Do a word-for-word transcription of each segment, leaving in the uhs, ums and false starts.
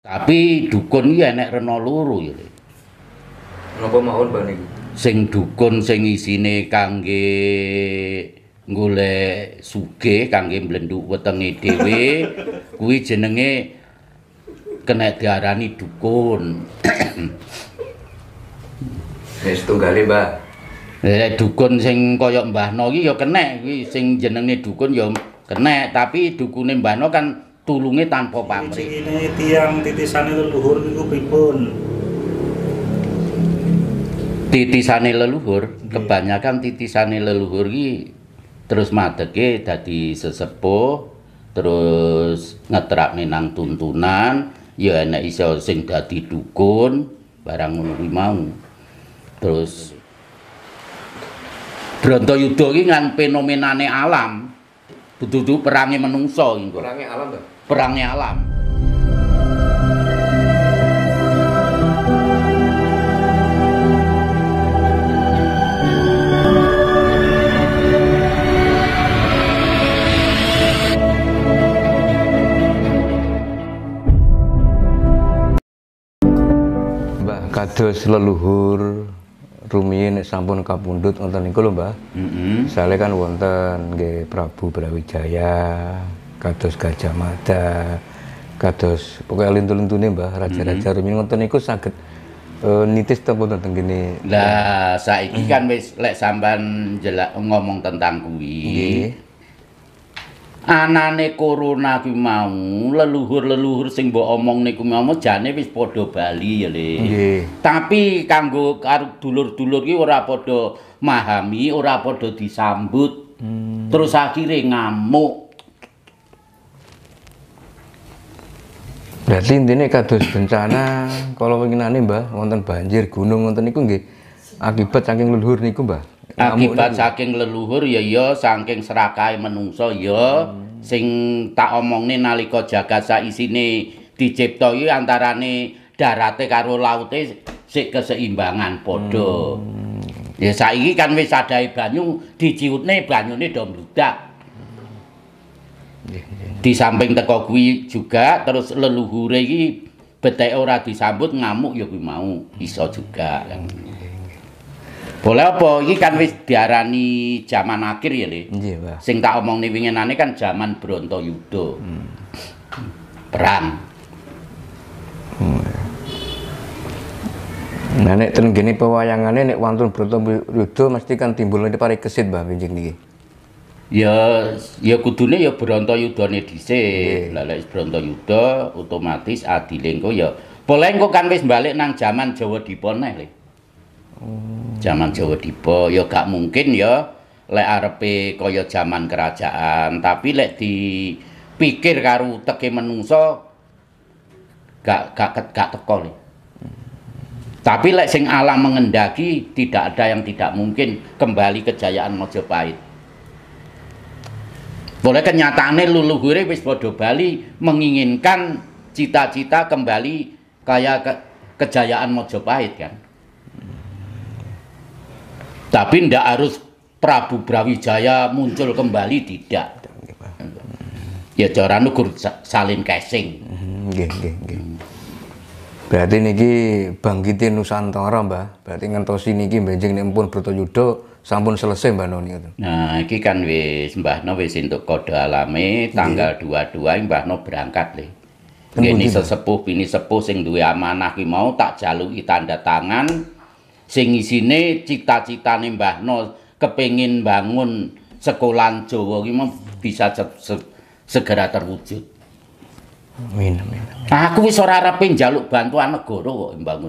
Tapi dukun iki enek rena loro ya. Napa mawon Mbah niku? Sing dukun sing isine kangge golek sugih, kangge mblenduk wetenge dhewe, kuwi jenenge kena diarani dukun. Wis tunggale, Mbah. Eh dukun sing kaya Mbahno iki ya kenek kuwi sing jenenge dukun ya kenek, tapi dukune Mbahno kan tulunge tanpa pamrih. Ini tiang titisane leluhur niku pripun? Titisane leluhur, kebanyakan titisane leluhur iki terus madege dadi sesepuh, terus ngetrakne nang tuntunan, ya enek iso sing dadi dukun, barang ngono kuwi mau. Terus Brontoyuda iki kan fenomenane alam. Dudu perange menungso iki. Perange alam, Mbah. Perange alam. Mbah, kados leluhur rumiyin nek sampun kapundhut wonten niku lho, Mbah. Heeh. Sale kan wonten nggih Prabu Brawijaya, kados Gajah Mada, kados pokoke lintu-lintune Mbah, raja-raja rumiyin wonten niku saged uh, nitis tapa wonten kene. Lah saiki kan wis lek sampean jelak ngomong tentang kuwi. Nggih. Anane corona kuwi mau, leluhur-leluhur sing mbok omong niku mau jane wis padha bali ya, Le. Nggih. Tapi kanggo karo dulur-dulur ki ora padha mahami, ora padha disambut. Hmm. Terus akhire ngamuk. Berarti intine kados bencana kala winginane Mbah wonten banjir gunung wonten niku nggih akibat saking leluhur niku, Mbah. Akibat saking leluhur ya ya saking serakahe menungso ya hmm. sing tak omongne nalika jagat sak isine dicipta iki antarane darate karo laute sik keseimbangan padha. Hmm. Ya saiki kan wis adahe banyu diciutne banyune do mbludak. Di samping teko kuwi juga terus leluhure iki beteke ora disambut ngamuk ya kuwi mau iso juga kan. Boleh apa iki kan wis diarani zaman akhir ya, Le. Nggih, Pak. Sing tak omongne winginane kan zaman Brontoyuda. Hmm. Perang. Hmm. Nah nek ten gene pewayangane nek wonten Brontoyuda mesti kan timbul pare kesit, Mbah, winjing niki. Ya ya kudune ya Brontoyudane dhisik. Lah lek Brontoyuda otomatis adile engko ya boleh engko kan wis balik nang zaman Jawa Dipa neh, Le. Hmm. Zaman Jawa Dipa ya gak mungkin ya lek arepe kaya zaman kerajaan, tapi lek dipikir karo teke menungso gak gak gak teko, Le. Tapi lek sing alam mengendaki tidak ada yang tidak mungkin kembali kejayaan Majapahit. Boleh kenyataannya leluhure wis padha bali menginginkan cita-cita kembali kayak ke, kejayaan Majapahit kan. Tapi ndak harus Prabu Brawijaya muncul kembali, tidak. Ya cara nugur salin casing. Nggih, nggih, nggih. Berarti niki bangkite Nusantara, Mbah. Berarti ngentosi niki benjing nek pun Brontoyuda sampun selesai Mbah Noni itu. Nah, iki kan wis Mbahno wis entuk kode alame tanggal dua puluh dua Mbahno berangkat le. Ngene sesepuh bini sepuh sing duwe amanah ki mau tak jaluki tanda tangan sing isine cita-citane Mbahno kepengin bangun sekolah Jawa ki bisa se segera terwujud. Amin, amin. Aku wis ora arepe njaluk bantuan negara kok mbangun.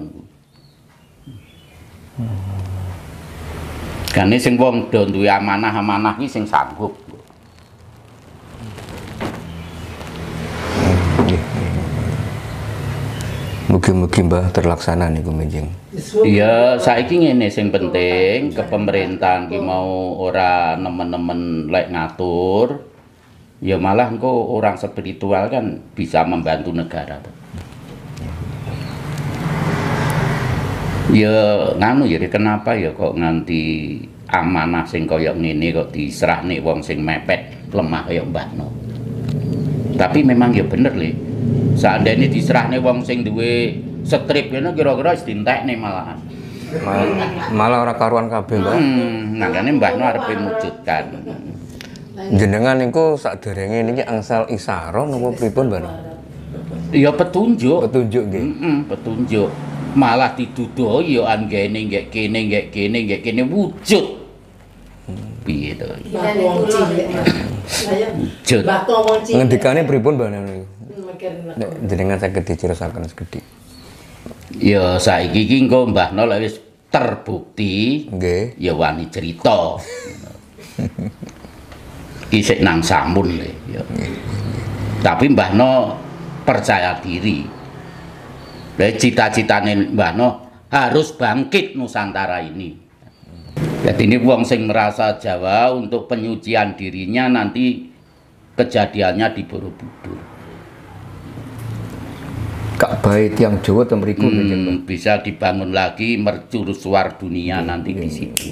Hmm. Gane sing wong do duwe amanah-amanah ki sing sanggup. Mugi-mugi Mbah terlaksana niku menjing. Iya, saiki ngene sing penting ke pemerintahan ki mau ora nemen-nemen lek ngatur. Ya malah engko orang spiritual kan bisa membantu negara. Ya nganu ya kenapa ya kok nganti amanah sing kaya ngene kok diserahne wong sing mepet lemah kaya Mbahno. Tapi memang ya bener Le. Sakjane diserahne wong sing duwe strip ngono kira-kira wis dientekne malahan. Mal, malah ora karuan kabeh, Mbah. Hmm, makane Mbahno arepe mujudkan. Jenengan niku sakderenge niki angsal isara napa pripun, Mbah? Ya petunjuk. Petunjuk nggih. Heeh, petunjuk. Malah dituduh ya anggene nggek kene nggek kene nggek kene wujud. Piye to? Wujud. Ngendikane pripun, Mbah niku? Nek jenengan saged dicirisaken sekedhik. Ya saiki iki engko Mbahno lek wis terbukti nggih ya wani cerita. Iki sik nang samun le ya. Tapi Mbahno percaya diri. Lek cita-citane Mbahno harus bangkit Nusantara ini. Jadi ini wong sing merasa Jawa untuk penyucian dirinya nanti kejadiannya di Borobudur. Ka'bah tiang Jawa ten mriku hmm, bisa dibangun lagi mercusuar dunia nanti di situ.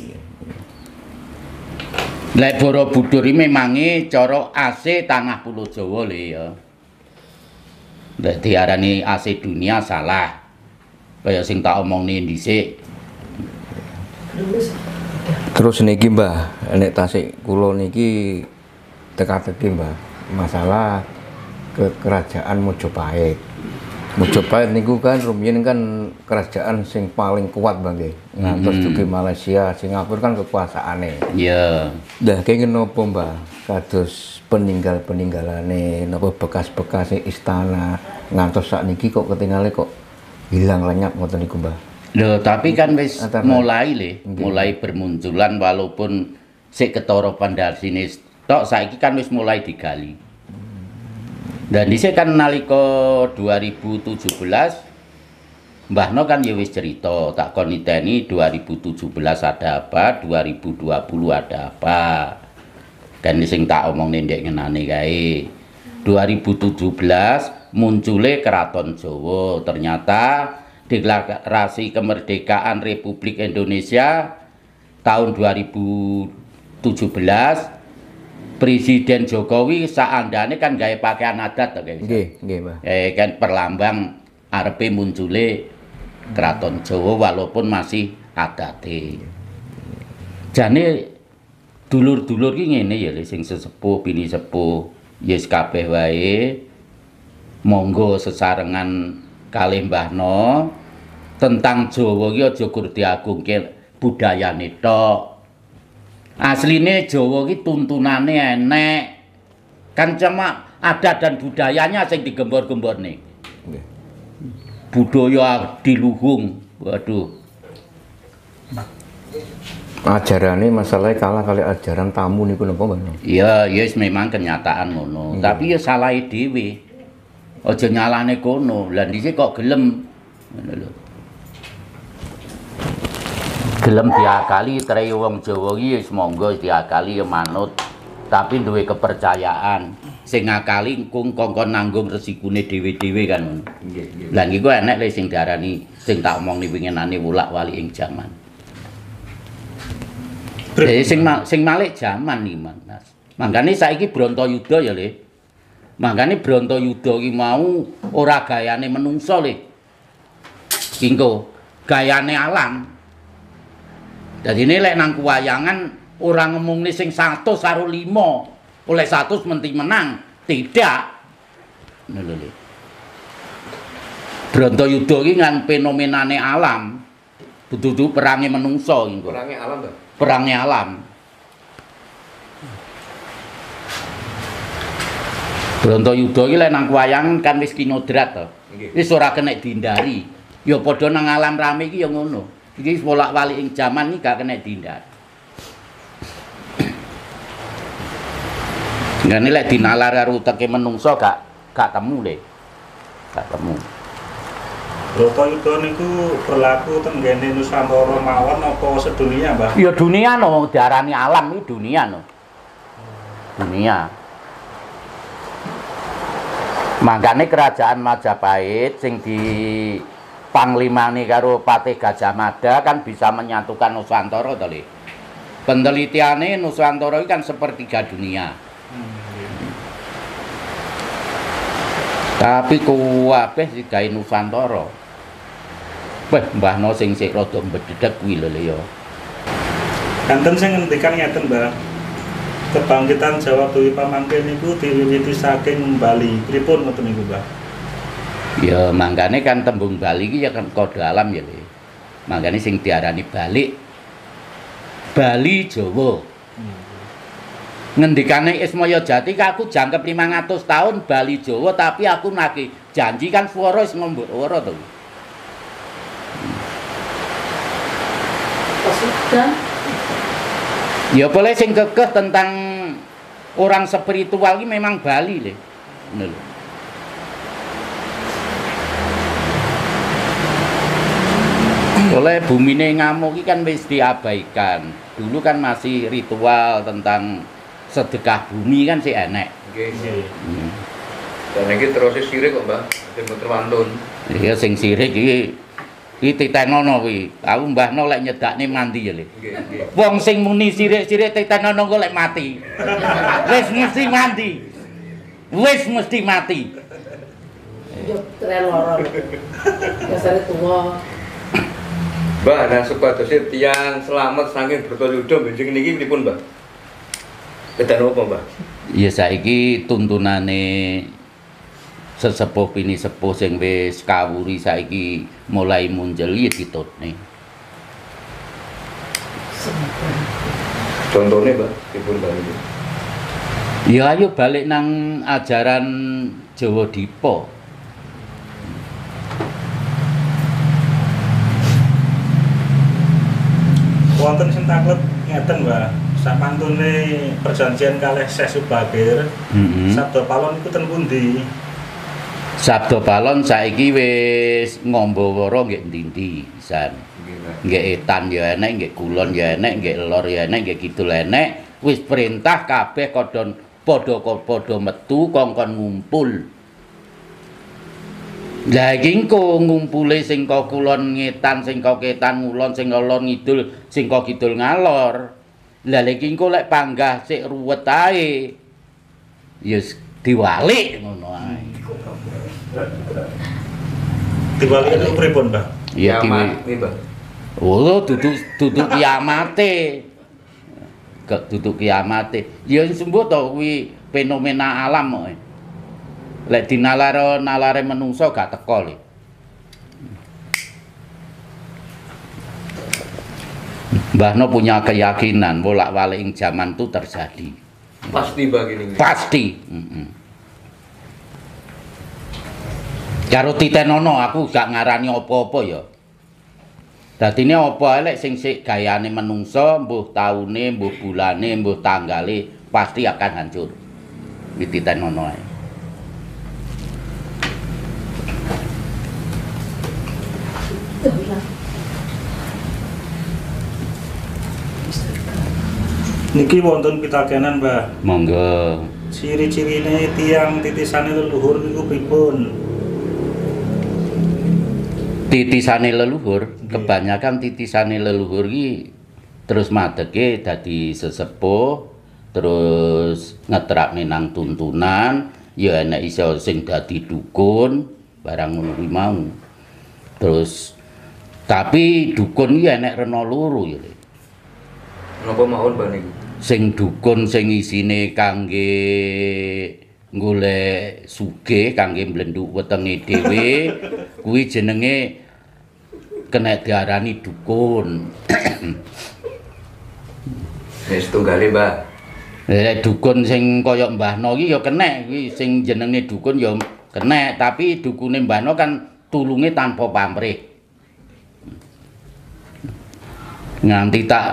Lek Borobudur iki memange cara A C Tanah Pulo Jawa le ya. Lek diarani A C dunia salah. Kaya sing tak omongne dhisik. Terus niki Mbah, nek tasik kula niki teka-teki Mbah, masalah ke kerajaan Mojopahit. Mojopahit niku kan rumiyin kan kerajaan sing paling kuat Bang nggih. Ngantos Hmm. juga Malaysia, Singapura kan kekuasaane. Iya. Dah kenging napa Mbah? Kados peninggal-peninggalane napa bekas-bekas istana ngantos sakniki kok ketinggalan kok hilang lenyap ngoten niku Mbah. Loh, tapi kan wis Antara- mulai le, mulai bermunculan walaupun sik ketara pandasine tok saiki kan wis mulai digali. Dan dhisik kan nalika dua ribu tujuh belas Mbahno kan ya wis cerita, tak kon niteni dua ribu tujuh belas ada apa, dua ribu dua puluh ada apa. Dan sing tak omongne ndek ngenane kae. dua ribu tujuh belas muncule Keraton Jawa, ternyata Deklarasi Kemerdekaan Republik Indonesia tahun dua ribu tujuh belas Presiden Jokowi saandane kan gawe pakaian adat to guys. Nggih, nggih Mbah. Eh kan perlambang arepe muncule Keraton Jawa walaupun masih adate. Jane dulur-dulur ki ngene ya sing sesepuh bini sepuh yes kabeh wae monggo sesarengan kalih Mbahno tentang Jawa ki aja gur diagungke budayane tok. Asline Jawa ki tuntunane enek. Kan cuma adat dan budayanya sing digembor-gemborne. Nggih. Budaya diluhung. Waduh. Ajarane masalahnya kalah kali ajaran tamu niku napa Mbah? Ya, yes memang kenyataan ngono. Tapi ya salahe dhewe. Aja nyalane kono. Lah dhisik kok gelem. Ngono lho. Gelem diakali tre wong Jawa iki wis monggo diakali ya manut. Tapi duwe kepercayaan. Sing ngakali kung kongkon nanggung resikune dhewe-dhewe kan. Nggih, nggih. Lah niku enek le sing diarani sing tak omongni winginane wulak-walik ing jaman. Eh sing ma sing malik jaman iki, Mas. Mangkane saiki Brontoyuda ya, Le. Mangkane Brontoyuda ki mau ora gayane menungso, Le. Kingko gayane alam. Dadi ini lek nang kuwayangan ora ngemungne sing seratus karo lima. Oleh seratus menti menang, tidak. Ngono lho. Brontoyuda ki kan fenomenane alam. Dudu perange menungso iki. Perange alam to? Perange alam. Brontoyuda iki lek nang kuwayangan kan wis kinodrat to. Wis ora kena dihindari. Ya padha nang alam rame iki ya ngono. Iki bolak-balik ing jaman iki gak kena dihindari. Ngene lek dinalar karo uteke menungso gak gak temu le. Gak temu. Brontoyuda niku berlaku teng ngene Nusantara mawon apa sedunia, Mbah? Ya dunia no diarani alam iki dunia no. Dunia. Makane kerajaan Majapahit sing di panglimane karo Patih Gajah Mada kan bisa menyatukan Nusantara to, Le. Penelitiane Nusantara iki kan sepertiga dunia. Tapi kuwabeh sing gawe Nusantara. Weh, mbahno sing sik rada mbedhedhek kuwi lho ya. Kanten sing ngendikan ngeten, Mbah. Kebangkitan Jawa Dewi pamangkin niku diwiwiti saking Bali. Pripun ngoten niku, Mbah? Ya mangkane kan tembung Bali iki ya kan kode alam ya, Le. Mangkane sing diarani balik Bali Jawa. Hmm. Ngendikane Ismaya Jati aku jangkep limang atus tahun Bali Jawa tapi aku nagih janji kan swara wis ngombok ora to. Sudah. Ya boleh sing kekeh tentang orang spiritual ini memang Bali le. Ngono lho. Oleh bumine ngamuk iki kan wis diabaikan. Dulu kan masih ritual tentang sedekah bumi kan sih enek. Nggih, nggih. Hmm. Dan iki terus sirik kok, Mbah. Sing puter wantun. Iya sing sirik iki iki titenono kuwi. Aku mbahno lek nyedakne mandi ya, Le. Nggih, nggih. Wong sing muni sirik-sirik titenono kok lek mati. Wis mesti mati. Wis mesti mati. Yo tren loro. Dasare tuwa. Mbah, nah supados tiyang selamat saking Bratayuda benjing niki pripun, Mbah? Kedan apa, Mbah? Ya saiki tuntunane sesepuh pini sepuh sing wis kawuri saiki mulai muncul ya ditutne. Contohnya, Mbah, pripun Mbah iki? Ya ayo balik nang ajaran Jawa Dipa. Wonten sing taklet ngeten, Mbah. Sapantune perjanjian kalih Syekh Subagir, Mm-hmm. Sabda Palon iku ten pundi? Sabda Palon saiki wis ngombowara nggih ndi-ndi pisan. Nggih etan ya enek, nggih kulon ya enek, nggih lor ya enek, nggih kidul enek. Wis perintah kabeh kodon padha-padha metu kongkon ngumpul. Lah iki engko ngumpule sing ka kulon ngetan, sing ka ketan ngulon, sing lor ngidul, sing ka kidul ngalor. Lah iki engko lek panggah sik ruwet ae. Ya diwalik ngono ae. Diwalik itu pripun, Mbah? Ya Kiamat, nih, Mbah. Oh, duduk duduk kiamate. Gak duduk kiamate. Ya sembuh to kuwi fenomena alam kok. Lek dinalare nalare menungso gak teko le. Mbahno punya keyakinan bolak-balik ing zaman itu terjadi. Pasti Mbah gini. Pasti. Heeh. Karo titenono aku gak ngarani apa-apa ya. Dadine apa elek sing sik gayane menungso, mbuh taune, mbuh bulane, mbuh tanggale pasti akan hancur. Iki titenono ae. Niki wonten pitakenan, Mbah. Monggo. Ciri-cirine tiyang titisane leluhur niku pripun? Titisane leluhur, kebanyakan titisane leluhur iki terus madege dadi sesepuh, terus ngetrakne nang tuntunan, ya enek iso sing dadi dukun, barang ngono kuwi mau. Terus tapi dukun iki enek rena loro ya. Napa mawon Mbah niku? Sing dukun sing isine kangge golek sugih kangge mblenduk wetenge dhewe kuwi jenenge kena diarani dukun. Wis tunggale, Mbah. Eh dukun sing kaya Mbahno iki ya kenek kuwi sing jenenge dukun ya kenek tapi dukune Mbahno kan tulunge tanpa pamrih. Nganti tak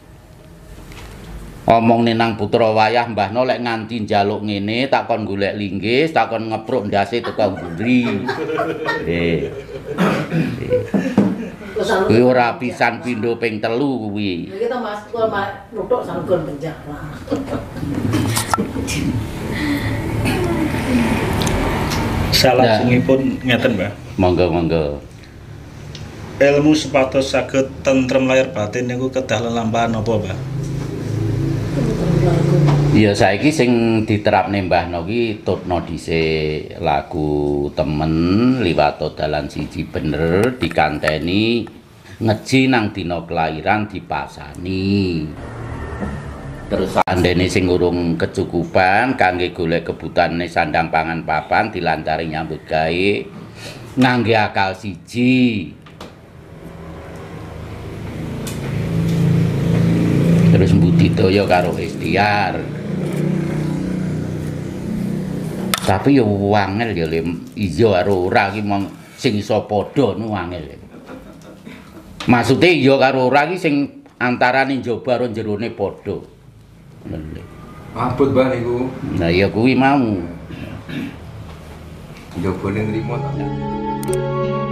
omong nang putra wayah Mbahno lek nganti njaluk ngene tak kon golek linggis, tak kon ngepruk ndase teko mburi. Eh. Kuwi ora pisan pindho ping telu kuwi. Kita Mas kok nuthuk sanggon penjara. Salah singipun ngeten, Mbah. Monggo monggo. Ilmu sepatos saged tentrem lahir batin niku kedah lelampahan apa, Mbah? Terus Ya saiki sing diterapne Mbahno ki tutno dhisik lagu temen liwat dalan siji bener dikanteni ngeji nang dina kelahiran dipasani. Terus andene sing urung kecukupan kangge golek kebutane sandang pangan papan dilancari nyambut gawe ngangge akal siji. Terus budidaya karo ikhtiar. Tapi ya wangel ya Lim, iya karo ora ki mong sing iso padha nu wangel. Maksude iya karo ora ki sing antarane njaba karo jerone padha. Abot Mbah niku. Nah ya kuwi mau. Njabane nrimo ta.